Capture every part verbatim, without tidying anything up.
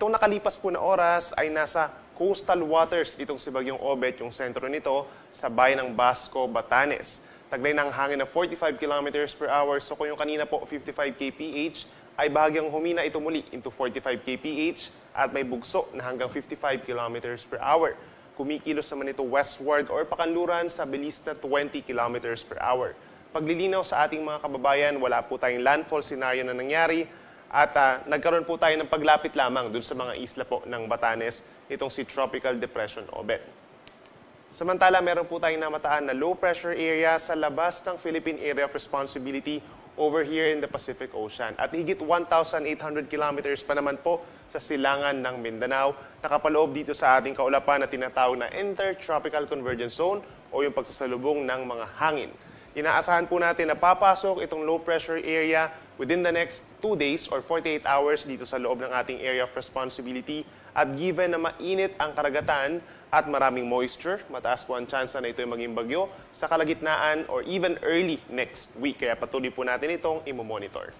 Nitong nakalipas po na oras ay nasa coastal waters itong si Bagyong Obet, yung sentro nito sa bayan ng Basco, Batanes. Taglay ng hangin na forty-five kilometers per hour. So kung yung kanina po fifty-five kilometers per hour, ay bahagyang humina ito muli into forty-five kilometers per hour at may bugso na hanggang fifty-five kilometers per hour. Kumikilos naman ito westward or pakanluran sa bilis na twenty kilometers per hour. Paglilinaw sa ating mga kababayan, wala po tayong landfall scenario na nangyari at uh, nagkaroon po tayo ng paglapit lamang dun sa mga isla po ng Batanes, itong si Tropical Depression Obet. Samantala, meron po tayong namataan na low pressure area sa labas ng Philippine Area of Responsibility over here in the Pacific Ocean. At higit one thousand eight hundred kilometers pa naman po sa silangan ng Mindanao, nakapaloob dito sa ating kaulapan na tinatawag na Intertropical Convergence Zone o yung pagsasalubong ng mga hangin. Inaasahan po natin na papasok itong low pressure area within the next two days or forty-eight hours dito sa loob ng ating area of responsibility. At given na mainit ang karagatan at maraming moisture, mataas po ang chance na ito ay maging bagyo sa kalagitnaan or even early next week. Kaya patuloy po natin itong imomonitor.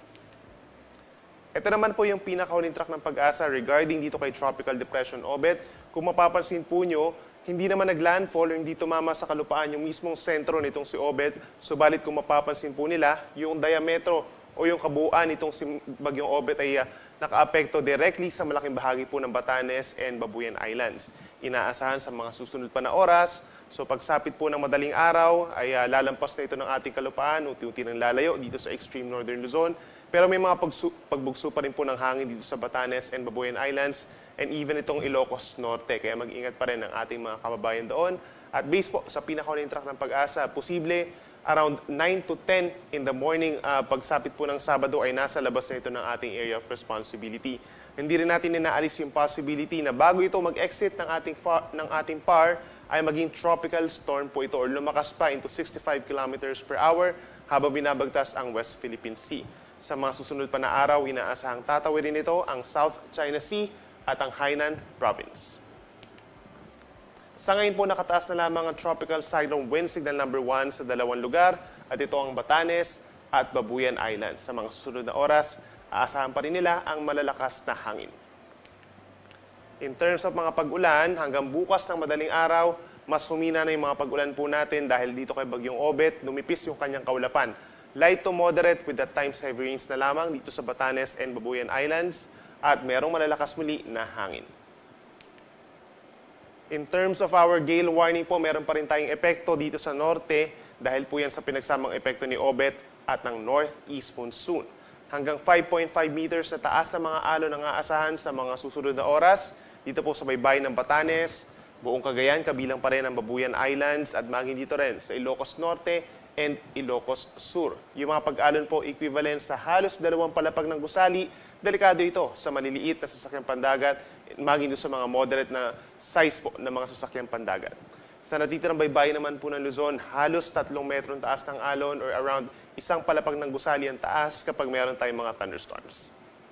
Ito naman po yung pinakahuling track ng pag-asa regarding dito kay Tropical Depression Obet. Kung mapapansin po nyo, hindi naman nag-landfall o hindi tumama sa kalupaan yung mismong sentro nitong si Obet. Subalit kung mapapansin po nila, yung diametro o yung kabuuan nitong si Bagyong Obet ay uh, naka-apekto directly sa malaking bahagi po ng Batanes and Babuyan Islands. Inaasahan sa mga susunod pa na oras, so pagsapit po ng madaling araw ay uh, lalampas na ito ng ating kalupaan, unti-unti nang lalayo dito sa extreme northern Luzon. Pero may mga pagbugso pa rin po ng hangin dito sa Batanes and Babuyan Islands and even itong Ilocos Norte. Kaya mag-ingat pa rin ang ating mga kababayan doon. At based po sa pinakahuling track ng pag-asa, posible around nine to ten in the morning, uh, pagsapit po ng Sabado ay nasa labas na ito ng ating area of responsibility. Hindi rin natin inaalis yung possibility na bago ito mag-exit ng ating, ng ating P A R ay maging tropical storm po ito or lumakas pa into sixty-five kilometers per hour habang binabagtas ang West Philippine Sea. Sa mga susunod pa na araw, inaasahang tatawirin ito ang South China Sea at ang Hainan Province. Sa ngayon po, nakataas na lamang ang tropical cyclone wind signal number one sa dalawang lugar at ito ang Batanes at Babuyan Islands. Sa mga susunod na oras, aasahan pa rin nila ang malalakas na hangin. In terms of mga pag-ulan, hanggang bukas ng madaling araw, mas humina na yung mga pag-ulan po natin dahil dito kay Bagyong Obet, lumipis yung kanyang kaulapan. Light to moderate with at times heavy rains na lamang dito sa Batanes and Babuyan Islands at merong malalakas muli na hangin. In terms of our gale warning po, meron pa rin tayong epekto dito sa norte dahil po yan sa pinagsamang epekto ni Obet at ng northeast monsoon. Hanggang five point five meters na taas na mga alon ang aasahan sa mga susunod na oras dito po sa baybayin ng Batanes, buong Cagayan, kabilang pa rin ang Babuyan Islands at maging dito rin sa Ilocos Norte and Ilocos Sur. Yung mga pag-alon po equivalent sa halos dalawang palapag ng gusali. Delikado ito sa maliliit na sasakyang pandagat, maging doon sa mga moderate na size po ng mga sasakyang pandagat. Sa natitirang baybayin naman po ng Luzon, halos tatlong metro ang taas ng alon or around isang palapag ng gusali ang taas kapag mayroon tayong mga thunderstorms.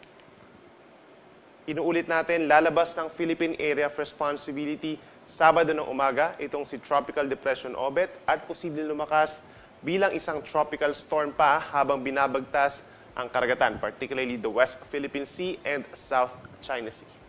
Inuulit natin, lalabas ng Philippine Area of Responsibility Sabado ng umaga, itong si Tropical Depression Obet at posibleng lumakas bilang isang tropical storm pa habang binabagtas ang karagatan, particularly the West Philippine Sea and South China Sea.